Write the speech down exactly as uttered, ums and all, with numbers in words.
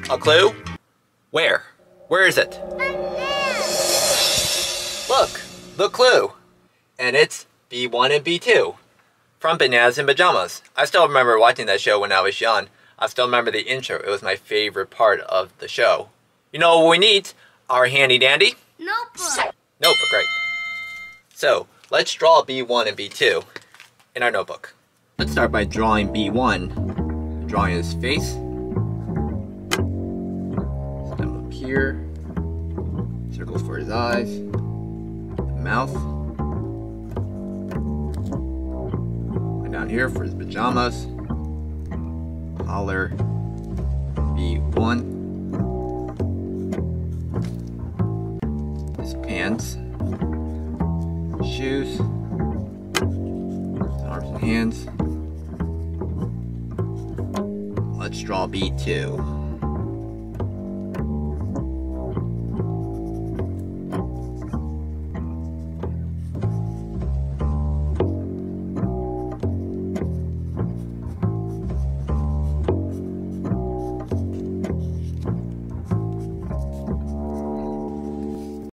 A clue? Where? Where is it? Look, the clue. And it's B one and B two. From Bananas in Pyjamas. I still remember watching that show when I was young. I still remember the intro. It was my favorite part of the show. You know what we need? Our handy dandy Notebook. Notebook, right. So, let's draw B one and B two in our notebook. Let's start by drawing B one. Drawing his face. Stem up here. Circles for his eyes. The mouth. And down here for his pajamas. Collar. B one. His pants. Shoes. His arms and hands. Let's draw B two.